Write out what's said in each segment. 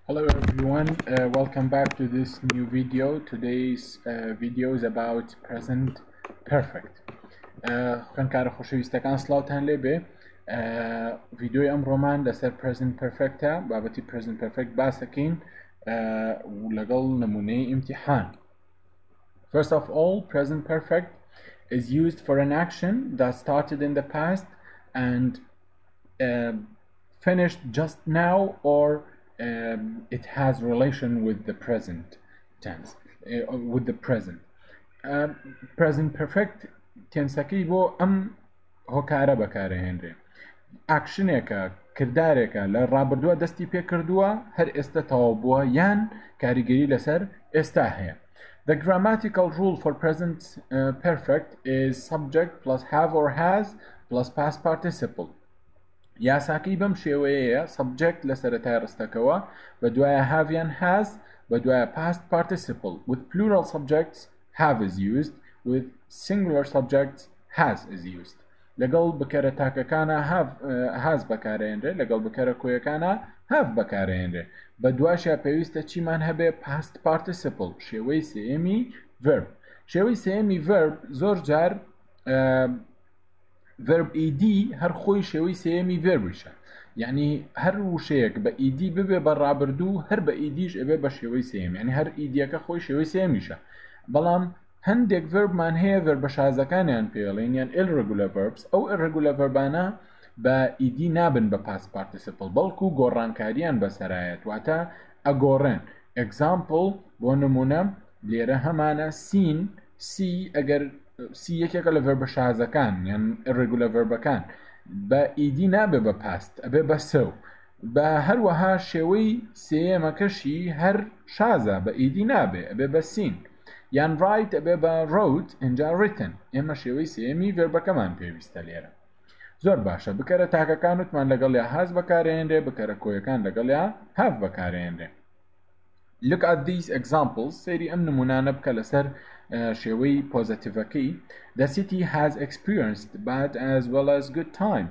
Hello everyone, welcome back to this new video. Today's video is about present perfect. خوێنکارە خۆشەویستەکان سڵاوتان لێبێ. ڤیدیۆی ئەمڕۆمان لەسەر present perfectە، بابەتی present perfect باسەکەین لەگەڵ نمونەی ئیمتیحان. First of all, present perfect is used for an action that started in the past and finished just now, or it has relation with the present tense, with the present. Present perfect تێنسەکەی بۆ ئەم هۆکارە بەکارەهێنرێ. ئاکشنێکە، کردارێکە لە ڕابردووە دەستی پێ کردووە، هەر ئێستا تەواو بووە یان کاریگەری لەسەر ئێستا هەیە. The grammatical rule for present perfect is subject plus have or has plus past participle. یاساکەی بەم شێوەیەیە: subject لە سەرەتای ڕستەکەوە، بە دوایە have یان has، بە دوایە past participle. With plural subjects have is used, with singular subjects has is used. لەگەڵ بکەرە تاکەکانە has بەکارهێنرێ، لەگەڵ بکەرە کۆیەکانە have بەکارهێنرێ. بە دواشە پێویستە چیمان هەبێ؟ past participle، شێوەی سێمی verb. شێوەی سێمی verb زۆر جار verb ed هەر خۆی شێوەی سێمی verbیشە، یعنی هەر وشەیەک بە ed ببێ بە ڕابردوو، هەر بە edیش ئەبێ بە شێوەی سێم، یعنی هەر ئیدیەکە خۆی شێوەی سێمیشە. بەڵام هەندێک verbمان هەیە verb شازەکانیان پێڵێن یان irregular verbs. ئەو irregular verbانە بە ed نابن بە past participle، بەڵکو گۆڕانکاریان بەسەرایەت، واتە ئەگۆڕێن. example بۆ نمونە لێرە هەمانە سین، سی ئەگەر سی یەکێکە لە verb شازەکان یان irregular verbەکان، بە ed نابێ بە past، ئەبێ بە سو. بە هەروەها شێوەی سێیەمەکەشی هەر شازە، بە ed نابێ، ئەبێ بە سین. یان write ئەبێ بە wrote، اینجا written. ئێمە شێوەی سێمی verbەکەمان پێویستە لێرە. زۆر باشە. بکەرە تاکەکان وتمان لەگەڵ یا has بەکارهێنرێ، بکەرە کۆیەکان لەگەڵ یا have بەکارهێنرێ. Look at these examples. سەیری ئەم نمونانە بکە لەسەر شێوەی پۆزیتیڤەکەی. The city has experienced bad as well as good times.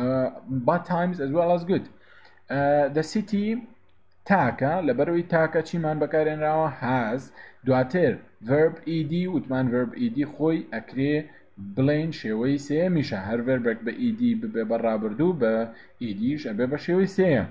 Bad times as well as good. The city تاکە، لەبەرەوەی تاکە چیمان بەکارهێنراوە؟ has. دواتر verb ed وتمان verb ed خۆی ئەکرێ بڵێن شێوەی سێمیشە، هەر verbێک بە ed ببێ بە ڕابردوو، بە edیش ئەبێ بە شێوەی سێم.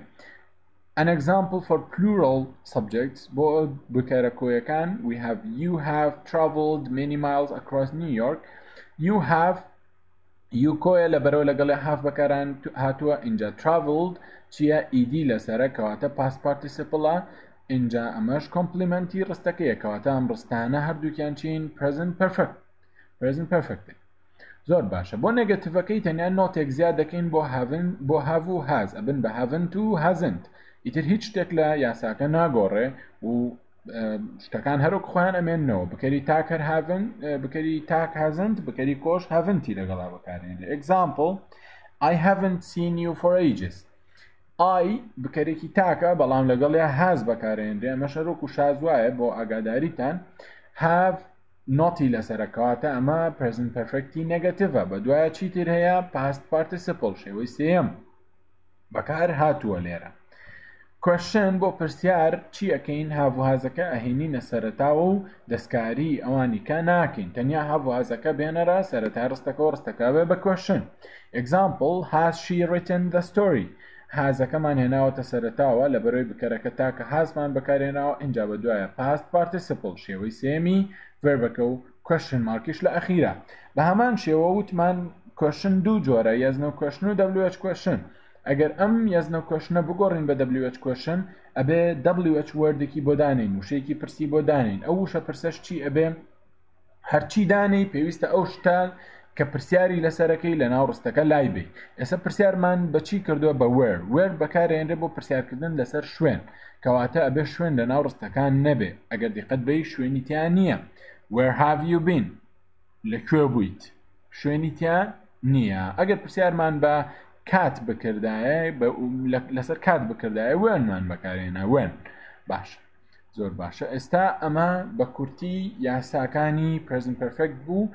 An example for plural subjects بۆ بکەرە کۆیەکان: we have you have traveled many miles across New York. You have you کۆیە لەبەرەوە لەگەڵ have بەکاران هاتووە. اینجا traveled چیە؟ ed لەسەرە، کەواتە past participle. اینجا ئەمەش کۆمپلیمەنتی ڕستەکەیە، کەواتە ئەم ڕستانە هەردووکیان چین؟ present perfect. present perfect. زۆر باشە. بۆ نێگەتیڤەکەی تەنیا نۆتێک زیاد دەکەین بۆ have و has، ئەبن بە haven't و hasn't. ئیتر هیچ شتێک لە یاساکە ناگۆڕێ و شتەکان هەروک خۆیان ئەمێننەوە. بکەری تاک هەر haven't، بکەری تاک hasn't، بکەری کۆش haven'تی لەگەڵا بەکارهێنرێ. example: I haven't seen you for ages. I بکەرێکی تاکە، بەڵام لەگەڵ یا has بەکارهێنرێ. ئەمە شەرۆک و شازوایە بۆ ئاگاداریتان. have نۆتی لەسەرەکەواتە ئەمە present perfecتی نێگەتیڤە. بە دوایە چیتر هەیە؟ past participle، شێوەی سێم بەکار هاتووە لێرە. question بۆ پرسیار چی ئەەکەین؟ have و hasەکە ئەهێنینە سەرەتاوە و دەستکاری ئەوانیکە ناکەین، تەنیا have و hasەکە بێنەرە سەرەتای ڕستەکەەوە، ڕستەکە بێ بە question. example: has she written the story. هازەکەمان هێناوەتە سەرەتاوە لەبەرەوەی بکەرەکە تاکە هازمان بەکارهێناوە، اینجا بە دوایە past participle، شێوەی سێمی verbەکە و question مارکیش لە ئەخیرە. بە هەمان شێوە وتمان question دوو جۆرە: yes no question و wh question. ئەگەر ئەم yes no questionە بگۆڕین بە wh question، ئەبێ wh wordێکی بۆ دانین، وشەیەکی پرسی بۆ دانین. ئەو وشە پرسەش چی ئەبێ؟ هەرچی دانەی پێویستە ئەو شتە کە پرسیاری لەسەرەکەی لە ناو ڕستەکە لای بێ. ئێستا پرسیارمان بەچی کردووە؟ بە where بەکارهێنرێ بۆ پرسیارکردن لەسەر شوێن، کەواتە ئەبێ شوێن لە ناو ڕستەکان نەبێ. ئەگەر دیقەت بەی شوێنی تیان نییە. where have you been؟ لەکوێ بوویت؟ شوێنی تیان نییە. ئەگەر پرسیارمان بە کات بکردایە، لەسەر کات بکردایە whenمان بەکارهێنا، when. باشە، زۆر باشە. ئێستا ئەمە بە کورتی یاساکانی present perfect بوو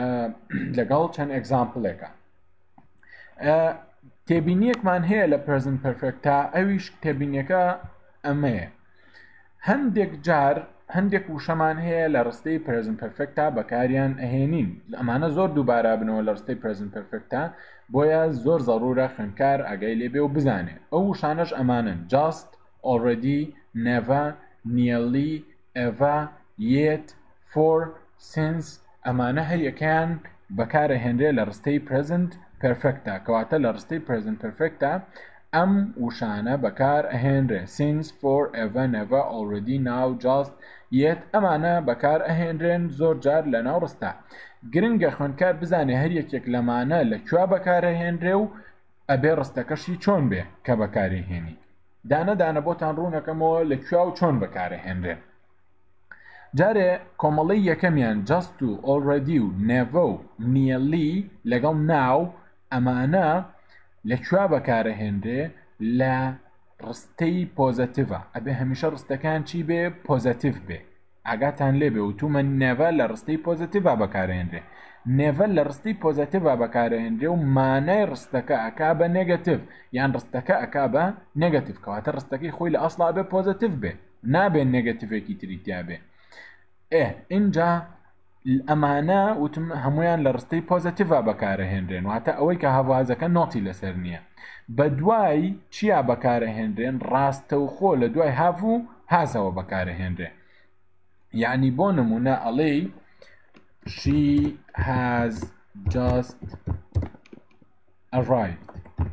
لەگەڵ چەند exampleێکە. تێبینیەکمان هەیە لە present perfect تا ئەویش تێبینیەکە ئەمەیە. هەندێک جار هەندێک وشەمان هەیە لە ڕستەی پرێزنت پەرفێکتا بەکاریان ئەهێنین. ئەمانە زۆر دووبارە بنەوە لە ڕستەی پرێزنت پەرفێکتا، بۆیە زۆر زەڕورە خوێندکار ئاگای لێبێ و بزانێ. ئەو وشانەش ئەمانن: just، already، never، nearly، ever، yet، for، since. ئەمانە هەر یەکەیان بەکارەهێنرێ لە ڕستەی پرێزنت پەرفێکتا، کەواتە لە ڕستەی پرێزنت پەرفێکتا ئەم وشانە بەکار ئەهێنرێ: since، for، ever، never، already، now، just، yet. ئەمانە بەکار ئەهێنرێن زۆر جار لە ناو ڕستە. گرنگە خوێندکار بزانێ هەر یەکێک لەمانە لەکوێ بەکارەهێنرێ و ئەبێ ڕستەکەشی چۆن بێ کە بەکارهێنی. دانە بۆتان ڕوونەکەمەوە لەکوێ و چۆن بەکارەهێنرێن. جارێ کۆمەڵی یەکەمیان just و already و never و nearly لەگەڵ now ئەمانە لەکوێ بەکارەهێنرێ؟ لە ڕستەی پۆزەتیڤە. ئەبێ هەمیشە ڕستەکان چی بێ؟ پۆزەتیڤ بێ. ئاگاتان لێبێ وتومە never لە ڕستەی پۆزەتیڤە بەکارهێنرێ. never لە ڕستی پۆزەتیڤە بەکارهێنرێ و مانای ڕستەکە ئەکا بە نێگەتیڤ، یان ڕستەکە ئەکا بە نێگەتیڤ، کەواتە ڕستەکەی خۆی لە ئەسڵا بێ پۆزەتیڤ بێ، نابێت نێگەتیڤێکی تریتیا بێ. اینجا ئەمانە وتم هەمویان لە ڕستەی پۆزەتیڤە بەکارەهێنرێن، واتە ئەوەی کە هەڤازەکە نۆتی لەسەر نییە. بە دوای چیا بەکارەهێنرێن؟ ڕاستەوخۆ لە دوای هاڤ و هازەوە بەکارەهێنرێ. یعنی بۆ نمونە ئەڵێ she has just arrived.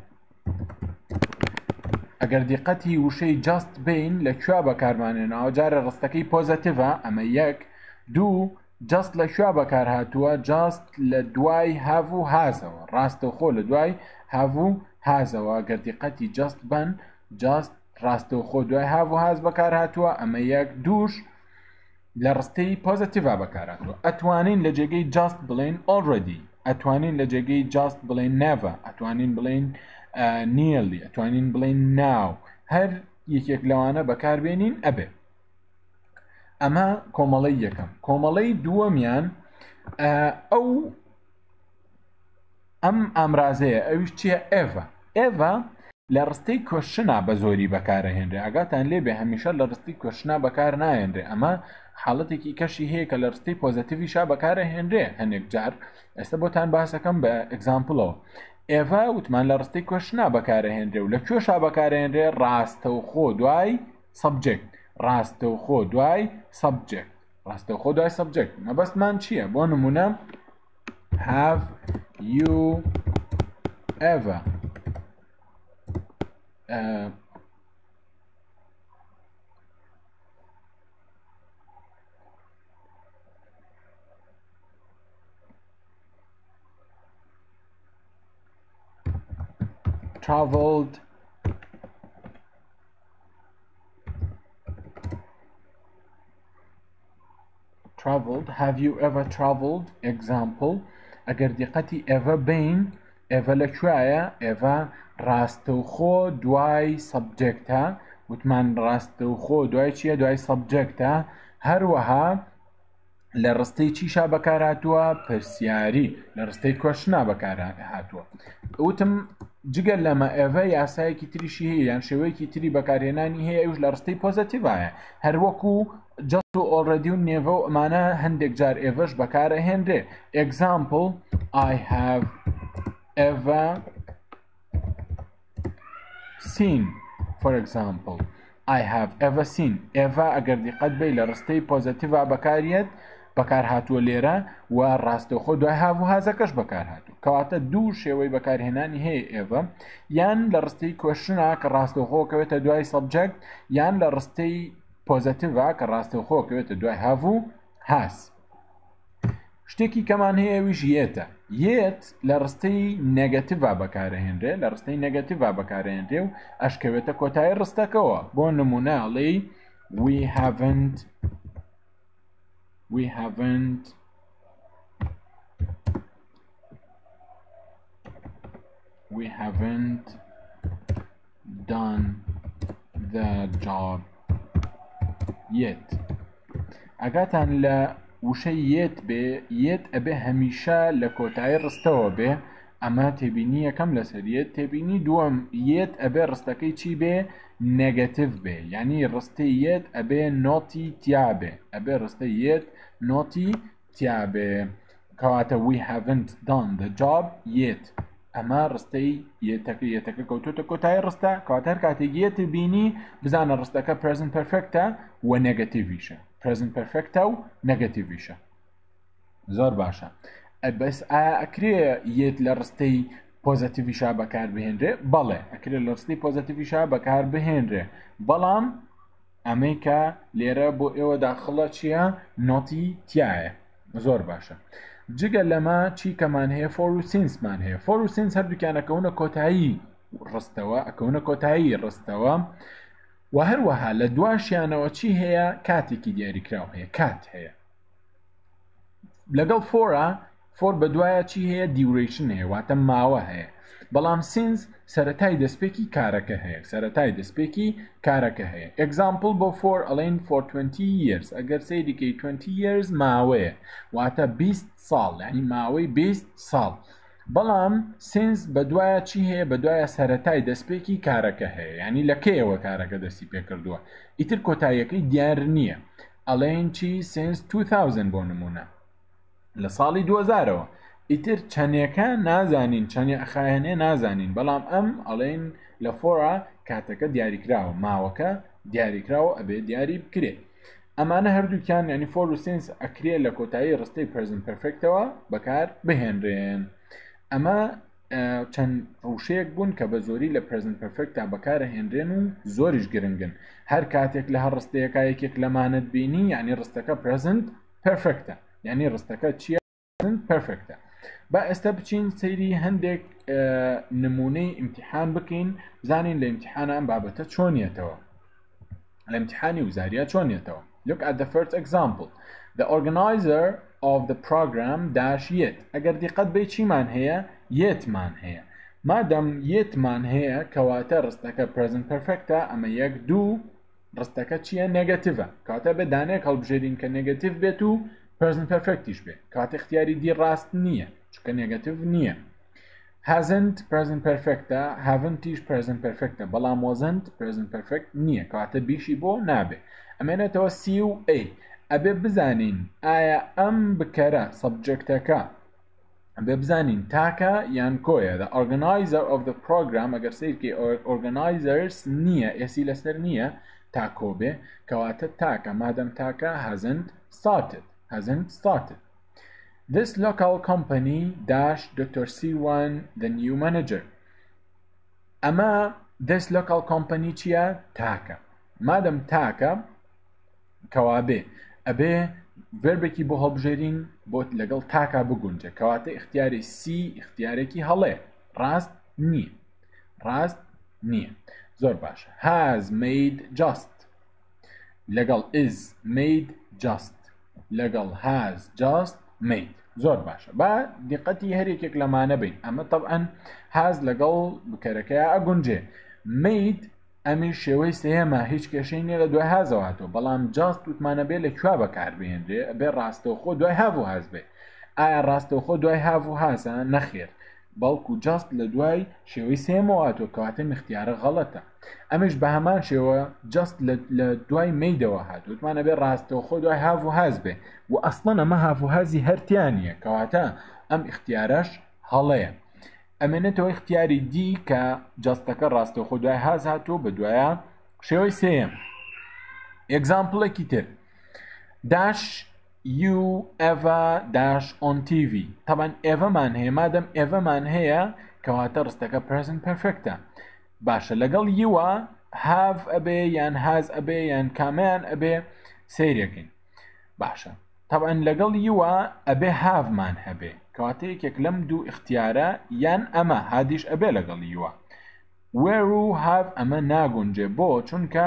ئەگەر دیقەتی وشەی just بین لەکوێ بەکارمانێنەوە؟ جارە ڕستەکەی پۆزەتیڤە، ئەمە یەک. دوو، just لەکوێ بەکار هاتووە؟ just لە دوای هاڤ و هازەوە، ڕاستەوخۆ لە دوای هاڤ و هازەوە. ئەگەر دیقەتی just بن، just ڕاستەوخۆ دوای هاڤ و هاز بەکار هاتووە، ئەمە یەک. دووش لە ڕستەی پۆزەتیڤە بەکارهاتووە. ئەتوانین لە جێگەی just بڵێن already، ئەتوانین لە جێگەی just بڵێن never، ئەتوانین بڵێن nearly، ئەتوانین بڵێن now. هەر یەکێک لەوانە بەکاربێنین ئەبێ. ئەمە کۆمەڵەی یەکەم. کۆمەڵەی دووەمیان ئەم ئامرازەیە، ئەویش چییە؟ ئێڤە. ئێڤە لە ڕستەی کوێشنە بە زۆری بەکارەهێنرێ. ئاگاتان لێبێ هەمیشە لە ڕستی کوێشنە بەکار ناهێنرێ. ئەمە حاڵەتێکی کەشی هەیە کە لە ڕستەی پۆزەتیڤیشا بەکارەهێنرێ هەندێک جار. ئێستا بۆتان باسەکەم بە ئێگزامپڵەوە. ئێڤە وتمان لە ڕستەی کوێشنە بەکارەهێنرێ و لە کوێشا بەکارهێنرێ؟ ڕاستەوخۆ دوای سەبجێکت، ڕاستەوخۆ دوای سەبجێکت، ڕاستەوخۆ دوای سەبجێکت. مەبەستمان چییە؟ بۆ نمونە have you ever traveled have you ever traveled. example. ئەگەر دیقەتی ever بین، ever لەکوێیە؟ ever ڕاستەوخۆ دوای سەبجێکتە، وتمان ڕاستەوخۆ دوای چییە؟ دوای سەبجێکتە. هەروەها لە ڕستەی چیشا بەکار هاتووە؟ پرسیاری، لە ڕستەی کوێشنە بەکار هاتووە. وتم جگەل لەمە ئێڤە یاسایەکی تریشی هەیە، یان شێوەیەکی تری بەکارهێنانی هەیە، ئەوش لە ڕستەی پۆزەتیڤایە. هەروەکو just و already و never و ئەمانە هەندێک جار ئێڤەش بەکارەهێنرێ. example. I have ever seen. for example. I have ever seen. ئێڤە ئەگەر دیقەت بێ لە ڕستەی پۆزەتیڤا بەکارێت، بەکار هاتووە لێرە، و ڕاستەوخۆ دوای هاڤ و هازەکەش بەکار هاتوو. کەواتە دوو شێوەی بەکارهێنانی هەیە ئێڤە، یان لە ڕستەی کوێشنە کە ڕاستەوخۆ کەوێتە دوای سەبجێکت، یان لە ڕستەی پۆزەتیڤە کە ڕاستەوخۆ کەوێتە دوای هاڤ و هاز. شتێکی کەمان هەیە ئەویش یێتە. یێت لە ڕستەی نێگەتیڤا بەکارەهێنرێ، لە ڕستەی نێگەتیڤا بەکارهێنرێ و ئەشکەوێتە کۆتایی ڕستەکەەوە. بۆ نمونە ئەڵێ we haven't done the job yet. ئەگاتان لە وشەی یێت بێ، یێت ئەبێ هەمیشە لە کۆتایی ڕستەوە بێ، ئەمە تێبینی یەکەم لەسەریت. تێبینی دووەم یەت ئەبێ ڕستەکەی چی بێ؟ نێگەتیڤ بێ، یعنی ڕستەی یەت ئەبێ نۆتی تیا بێ، ئەبێ ڕستەی یەت نۆتی تیا بێ. کەواتە we haven't done the job yet. ئەمە ڕستەی یەتەکە کەوتوتە کۆتایی ڕستە. کەواتە هەر کاتێک یەت بینی بزانە ڕستەکە present perfectە و نێگەتیڤیشە، present perfectە و نێگەتیڤیشە. زۆر باشە. بەس ئایا ئەکرێ یەت لە ڕستەی پۆزیتیڤیشا بەکار بهێنرێ؟ بەڵێ ئەکرێت لە ڕستەی پۆزیتیڤیشا بەکار بهێنرێ، بەڵام ئەمەی کە لێرە بۆ ئێوە داخڵە چییە؟ نۆتی تیایە. زۆر باشە. جگە لەمە چی کەمان هەیە؟ فۆر و سینسمان هەیە. فۆر و سینس هەردووکیان ئەکەونە کۆتایی ڕستەوە، ئەکەونە کۆتایی ڕستەوە و هەروەها لە دواشیانەوە چی هەیە؟ کاتێکی دیاریکراو هەیە، کات هەیە. لەگەڵ فۆرە، فۆر بە دوایە چی هەیە؟ دیوریشن هەیە، واتە ماوە هەیە. بەڵام سینس سەرەتای دەستپێکی کارەکە هەیە، سەرەتای دەستپێکی کارەکە هەیە. ئێگزامپڵ بۆ فۆر ئەڵێن for 20 years. ئەگەر سەیریکەی 20 years ماوەیە، واتە 20 ساڵ، یعنی ماوەی 20 ساڵ. بەڵام سینس بە دوایە چی هەیە؟ بە دوایە سەرەتای دەستپێکی کارەکە هەیە، یعنی لە کێیەوە کارەکە دەستی پێ کردووە. ئیتر کۆتاییەکەی دیار نییە. ئەڵێن چی؟ سینس 2000 بۆ نمونە، لە ساڵی 2000ەوە. ئیتر چەندێکە نازانین، چەندێ ئەخایەنێ نازانین، بەڵام ئەم ئەڵێن لە فۆرە کاتەکە دیاریکراوە، ماوەکە دیاریکراوە، ئەبێ دیاری بکرێت. ئەمانە هەردووکیان یعنی فۆر و سینس ئەکرێ لە کۆتایی ڕستەی present perfectەوە بەکار بهێنرێن. ئەمە چەند ڕوشەیەک بوون کە بە زۆری لە present perfecta بەکارهێنرێن و زۆریش گرنگن. هەر کاتێک لە هەر ڕستەیەکە یەکێک لەمانت بینی، یعنی ڕستەکە present perfecta، یعنی ڕستەکە چیە؟ present perfecta. با ئێستا بچین سەیری هەندێک نمونەی ئیمتیحان بکەین، بزانین لە ئیمتیحانە ئەم بابەتە چۆنیەتەوە، لە ئیمتیحانی وزاریە چۆنیەتەوە. Look at the first example. The organizer of the program dash yet. ئەگەر دیقەت بێ چیمان هەیە؟ یەتمان هەیە. مادەم یەتمان هەیە کەواتە ڕستەکە present perfecta، ئەمە یەک دوو، ڕستەکە چییە؟ نێگەتیڤە. کەواتە بێ دانەیەک هەڵبژێرین کە نێگەتیڤ بێت و present perfectiش بێ. کەواتە اختیاری دی ڕاست نییە، چونکە نێگەتیڤ نییە. hasn't present perfecta، haven't-ish present perfecta، بەڵام wasn't present perfect نییە، کەواتە بیشی بۆ نابێ. ئەمێنێتەوە C و A. ئەبێ بزانین ئایا ئەم بکەرە سەبجەکتەکە ئەبێ بزانین تاکە یان کۆیە. The organizer of the program، ئەگەر سیرکی organizers نییە، ئێسی لەسەر نییە، تاکۆ بێ، کەواتە تاکە. مادەم تاکە hasn't started. This local company dash Dr. C1 the new manager. ئەمە this local company چییە؟ تاکە. مادەم تاکە کەوابێ ئەبێ ڤێربێکی بۆ هەڵبژێرین بۆ لەگەڵ تاکە بگونجە، کەواتە اختیاری C اختیارێکی هەڵێ، ڕاست نییە، ڕاست نییە. زۆر باشە. has made just لەگەڵ is made just لەگەڵ has just made. زۆر باشە. با دیقەتی هەرێکێک لەمانە بین. ئەمە طبعاً has لەگەڵ بکەرەکەیە ئەگونجێ. made ئەمی شێوەی سێمە، هیچ کێشەی نییە لە دوای هازەوە هاتووە، بەڵام جاست وتمانە بێ لە کوێ بەکاربهێنرێ؟ بێ ڕاستەوخۆ دوای هاو و هاز بێ. ئایا ڕاستەوخۆ دوای هاو و هازە؟ نەخێر، بەڵکو جاست لە دوای شێوەی سێمەوە هاتووە، کەواتە اختیارە غەڵەتە. ئەمیش بە هەمان شێوە جاست لە دوای مەیدەوە هاتووە، وتمانە بێ ڕاستەوخۆ دوای هاو و هاز بێ، و ئەسڵەن ئەمە هاو و هازی هەرتیانیە، کەواتە ئەم اختیارەش هەڵەیە. ئەمێنێتەوە اختیاری دی کە جاستەکە ڕاستەوخۆ دوای هاز هاتووە بە دوایە شێوەی سێم. ئێگزامپڵێکی تر. dash you ever dash on TV. طبعا ئێڤەمان هەیە، مادەم ئێڤەمان هەیە کەواتە ڕستەکە present perfecta. باشە. لەگەڵ یوە have ئەبێ یان has ئەبێ یان کامیان ئەبێ سەیرەکەین. باشە. طبعا لەگەڵ یوە ئەبێ هاومان هەبێ، کەواتە یەکێک لەم دوو اختیارە یان ئەمە هادیش ئەبێ لەگەڵ یوە. where و have ئەمە ناگونجێ، بۆ چونکە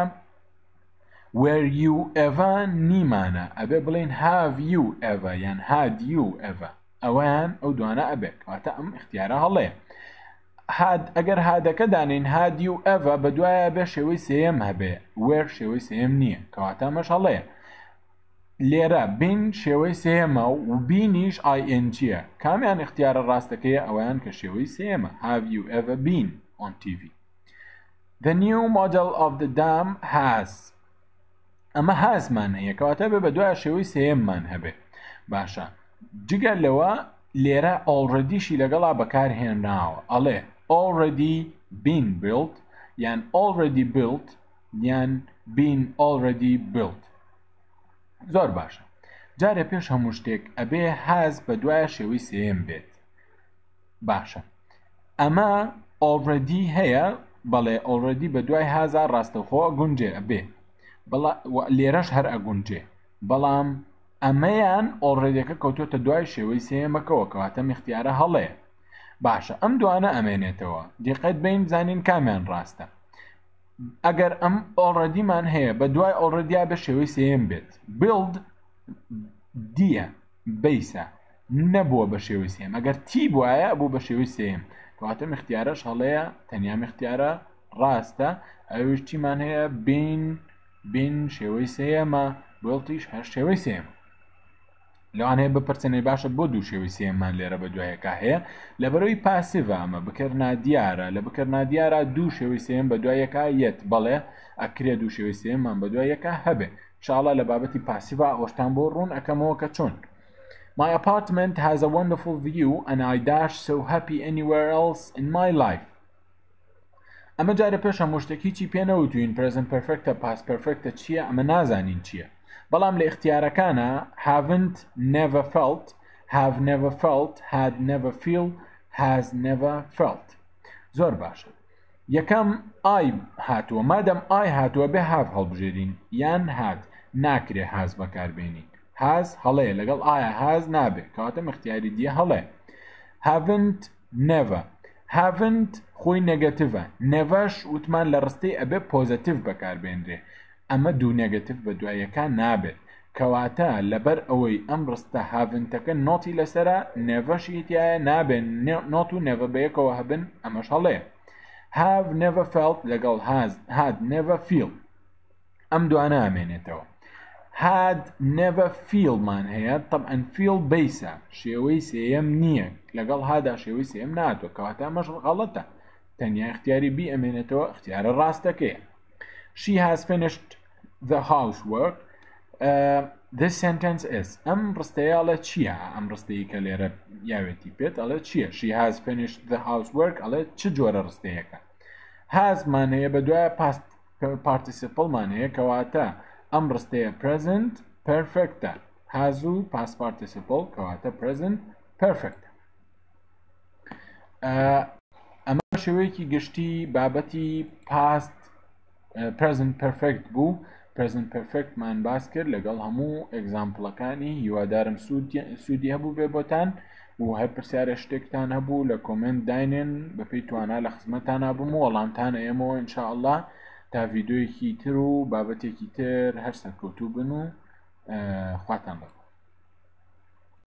where you ever نیمانە، ئەبێ بڵین have you ever یان had you ever، ئەوەیان ئەو دوانە ئەبێ، کەواتە ئەم اختیارە هەڵەیە. ئەگەر هادەکە دانین had you ever بە دوایە بێ شێوەی سێم هەبێ، where شێوەی سێم نییە، کەواتە ئەمەش هەڵەیە. لێرە بین شێوەی سێمە و بینیش INGە کامیان اختیارە ڕاستەکەیە ئەویان کە شێوەی سێمە. Have you ever been on TV? The new model of the dam has. ئەمە هازمان هەیە کەواتە بێ بە دوای شێوەی سێممان هەبێ. باشە جگە لەوە لێرە alreadyشی لەگەڵا بەکارهێناوە ئەڵێ already been built یان already built یان been already built. زۆر باشە. جارێ پێش هەموو شتێک ئەبێ has بە دوای شێوەی سێم بێت. باشە ئەمە already هەیە بەڵێ already بە دوای هازا ڕاستەوخۆ گونجێ ئەبێ لێرەش هەر ئەگونجێ بەڵام ئەمەیان ئۆڵڕێدەکە کەوتۆتە دوای شێوەی سێمەکەوە کەواتە اختیارە هەڵەیە. باشە ئەم دوانە ئەمێنێتەوە دیقەت بین زانین کامیان ڕاستە. ئەگەر ئەم ئۆڵڕەدیمان هەیە بە دوای ئۆڵڕەدیا بە شێوەی سێم بێت build دیە بیسە نەبووە بە شێوەی سێم ئەگەر تی بواە بوو بە شێوەی سێم کەواتە اختیارەش هەڵەیە تەنیا اختیارە ڕاستە. ئەوش چیمان هەیە بین شێوەی سێمە builtیش هەر شێوەی سێم. لەوانەیە بپرسێنەی باشە بۆ دوو شێوەی سێممان لێرە بە دوایەکە هەیە لەبەرەوەی پاسیڤە ئەمە بکردنا دیارە لە بکردنا دیارە دوو شێوەی سێم بە دوایەکە یەت بەڵێ ئەکرێ دوو شێوەی سێممان بە دوایەکە هەبێ. انشاءالله لە بابەتی پاسیڤە ئەوەشتان بۆ ڕوون ئەەکەمەوە کە چۆن. My apartment has a wonderful view and I dash so happy anywhere else in my life. ئەمە جارە پێش هەموو شتێک هیچی پێ نەوتوین present perfectە past perfectە چییە ئەمە نازانین چییە. بەڵام لە اختیارەکانە haven't never felt have never felt had never feel has never felt. زۆر باشە. یەکەم I هاتووە مادەم I هاتووە بێ have هەڵبژێرین یان had ناکرێ has بەکاربێنین. has هەڵەیە لەگەڵ ئایا has نابێ کەواتە اختیاری دیە هەڵێ. haven't never haven't خۆی نەگەتیڤە neverش وتمان لە ڕستەی ئەبێ پۆزەتیڤ بەکاربێنرێ ئەمە دوو نەگەتیڤ بە دوایەکە نابێت کەواتە لەبەر ئەوەی ئەم ڕستە هاڤنتەکە نۆتی لەسرە نێڤەشی تایە نابێن نۆت و نێڤە بەیەکەوە هەبن ئەمەش هەڵەیە. have never felt لەگەڵ had never feel ئەم دوانە ئەمێنێتەوە. had never feel مان هەیە طبعا feel بیسە شێوەی سێم نییە لەگەڵ هادا شێوەی سێم ناتوە کەواتە ئەمەش غەڵەتە تەنیا اختیاری بی ئەمێنێتەوە اختیارە ڕاستەکەیە. She has finished the housework. This sentence is ئەم ڕستەیە ئەڵێ چییە ئەم ڕستەیە کە لێرە یاوێتی پێت ئەڵێ چییە she has finished the housework ئەڵێ چ جۆرە ڕستەیەکە. has مان هەیە بە دوایە past participle مان هەیە کەواتە ئەم ڕستەیە present perfectە has و past participle کەواتە present perfect. ئەمە شێوەیەکی گشتی بابەتی past present perfect بوو. present perfect مان باس کرد لەگەڵ هەموو ئەگزامپڵەکانی هیوادارم سوودی هەبوو بێ بۆتان و هەر پرسیارە شتێکتان هەبوو لە کۆمنت داینن بەپێی توانە لە خزمەتان هەبووم و وەڵامتان ئێمەوە ئینشاءالله تا ڤیدۆیەکی تر و بابەتێکی تر هەر سەرکەوتوو بن و خواتان بە